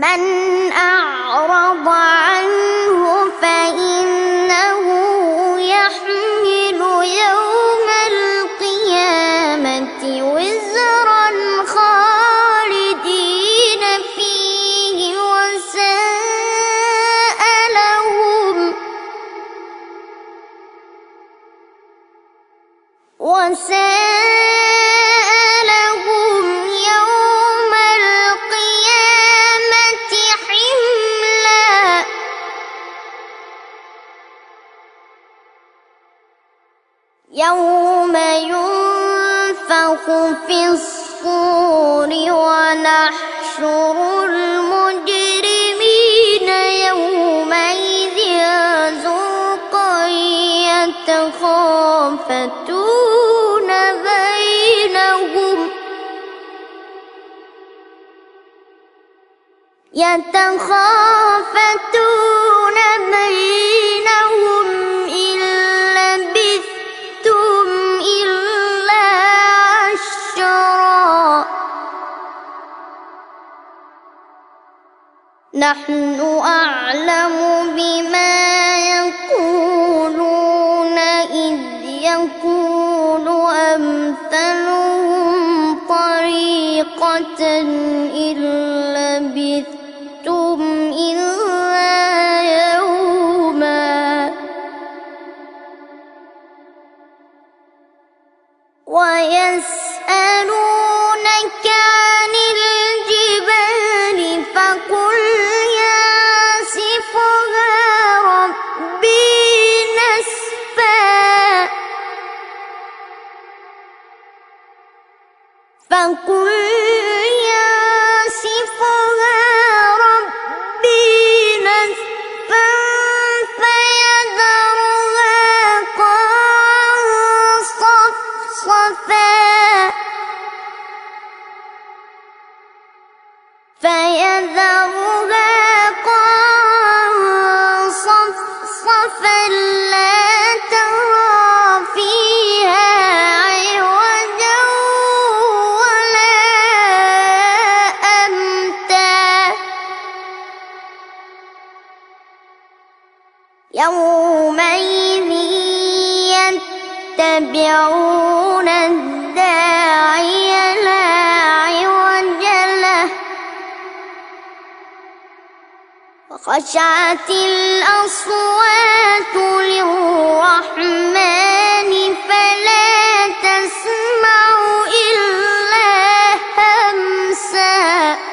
من أعرض عنه فإنه يحمل يوم القيامة وزرا خالدين فيه وساء لهم يوم القيامة حملا يوم ينفخ في الصور ونحشر المجرمين يومئذ زرقا يتخافتون بينهم إن لبثتم إلا عشرا نحن أعلم بما يقولون إذ يقول أمثلهم طريقة إن لبثتم إلا يوما ويسألونك عن الجبال فقل ينسفها ربي نسفا فيذرها قاعا صفصفا لا ترى فيها عوجا ولا أمتا يومئذ يتبعون الداعي لا عوج له وخشعت الأصوات للرحمن فلا تسمع إلا همسا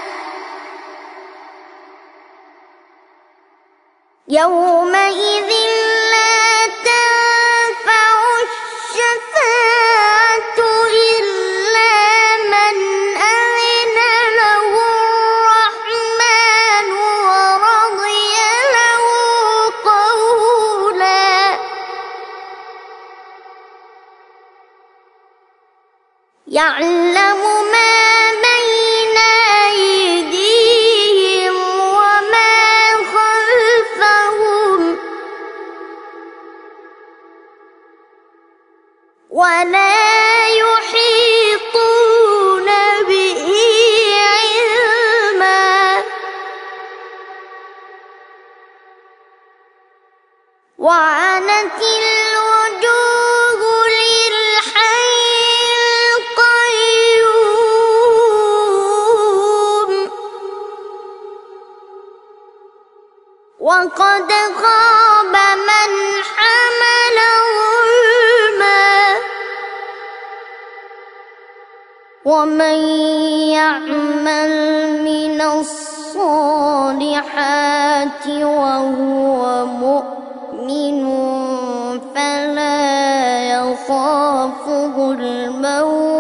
يومئذ لا تنفع الشفاعة إلا من أذن له الرحمن ورضي له قولا يعلم ما بين أيديهم وما خلفهم ولا يحيطون به علما وعنت الوجوه للحي القيوم وقد خاب من حمل ظلما ومن يعمل من الصالحات وهو مؤمن فلا يخاف ظلما